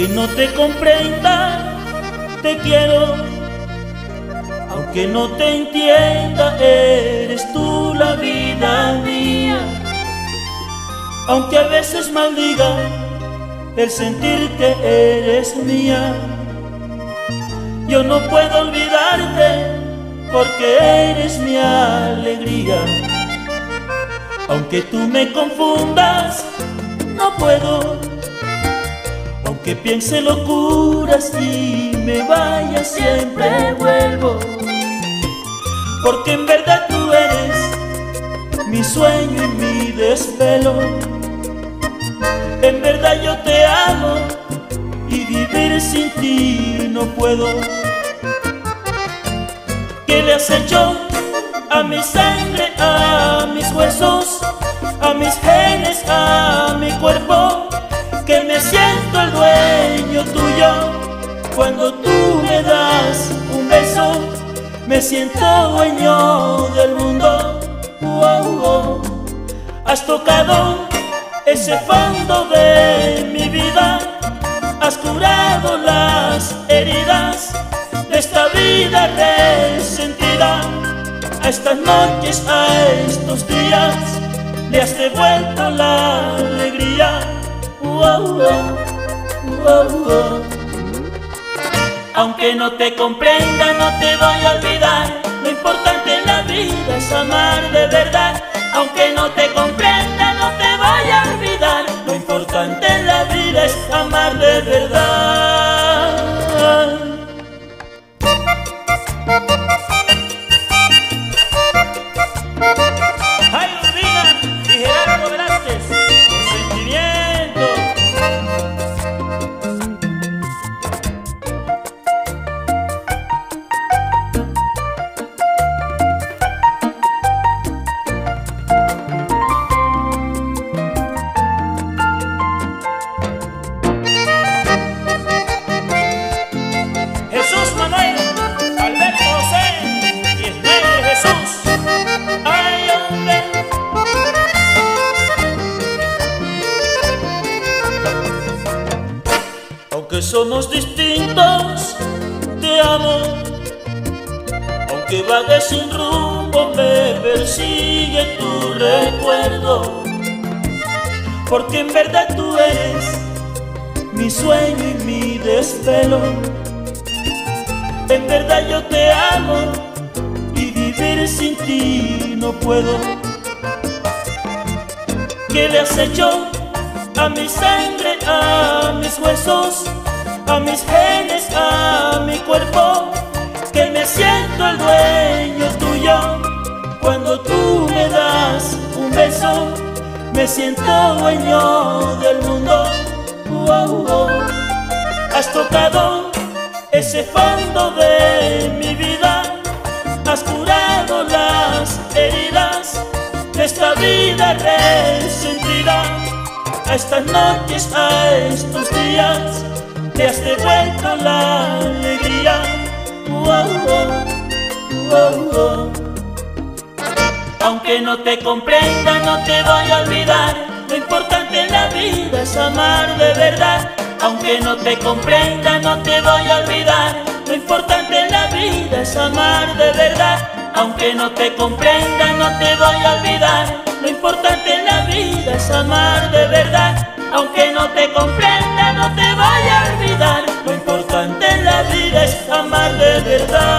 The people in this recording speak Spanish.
no te comprenda, te quiero. Aunque no te entienda, eres tú la vida mía. Aunque a veces maldiga el sentir que eres mía, yo no puedo olvidarte porque eres mi alegría. Aunque tú me confundas, no puedo. Aunque piense locuras y me vaya, siempre vuelvo. Porque en verdad tú eres mi sueño y mi desvelo. En verdad yo te amo y vivir sin ti no puedo. ¿Qué le has hecho a mi sangre, a mis huesos, a mis genes, a mi cuerpo? Que me siento el dueño tuyo cuando tú me das un beso. Me siento dueño del mundo. Has tocado ese fondo de mi vida, has curado las heridas de esta vida resentida. A estas noches, a estos días, le has devuelto la alegría. Aunque no te comprenda, no te voy a olvidar. Lo importante en la vida es amar de verdad. Aunque no te comprenda, no te voy a olvidar. Lo importante en la vida es amar de verdad. Jairo Urbina y Gerardo Velázquez, con sentimiento. Jesús Manuel, Alberto José y Ismael Jesús. Ay, hombre. Aunque somos distintos, te amo. Aunque vague sin rumbo, me persigue tu recuerdo. Porque en verdad tú eres mi sueño y mi desvelo. En verdad yo te amo y vivir sin ti no puedo. ¿Qué le has hecho a mi sangre, a mis huesos, a mis genes, a mi cuerpo? Que me siento el dueño tuyo cuando tú me das un beso. Me siento dueño del mundo. Has tocado ese fondo de mi vida, has curado las heridas de esta vida resentida. A estas noches, a estos días, te has devuelto la alegría. Aunque no te comprenda, no te voy a olvidar. Lo importante en la vida es amar de verdad. Aunque no te comprenda, no te voy a olvidar. Lo importante en la vida es amar de verdad. Aunque no te comprenda, no te voy a olvidar. Lo importante en la vida es amar de verdad. Aunque no te comprenda, no te voy a olvidar. Lo importante en la vida es amar de verdad.